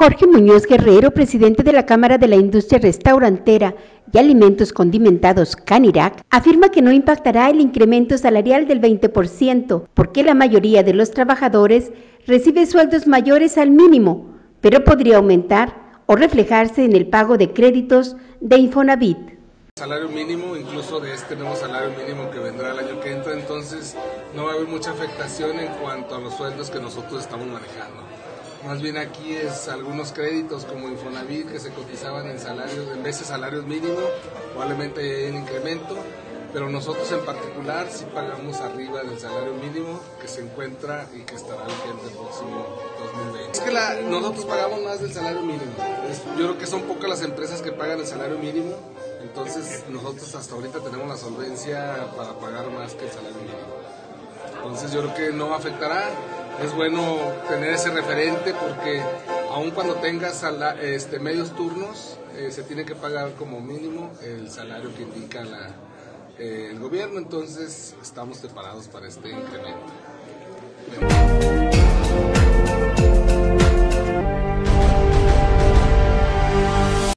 Jorge Muñoz Guerrero, presidente de la Cámara de la Industria Restaurantera y Alimentos Condimentados Canirac, afirma que no impactará el incremento salarial del 20%, porque la mayoría de los trabajadores recibe sueldos mayores al mínimo, pero podría aumentar o reflejarse en el pago de créditos de Infonavit. Salario mínimo, incluso de este nuevo salario mínimo que vendrá el año que entra, entonces no va a haber mucha afectación en cuanto a los sueldos que nosotros estamos manejando. Más bien aquí es algunos créditos como Infonavit que se cotizaban en salarios, en vez de salarios mínimos, probablemente hay un incremento, pero nosotros en particular sí pagamos arriba del salario mínimo que se encuentra y que estará vigente el próximo 2020. Es que nosotros pagamos más del salario mínimo. Yo creo que son pocas las empresas que pagan el salario mínimo, entonces nosotros hasta ahorita tenemos la solvencia para pagar más que el salario mínimo. Entonces yo creo que no afectará. Es bueno tener ese referente porque aun cuando tengas medios turnos, se tiene que pagar como mínimo el salario que indica el gobierno, entonces estamos preparados para este incremento.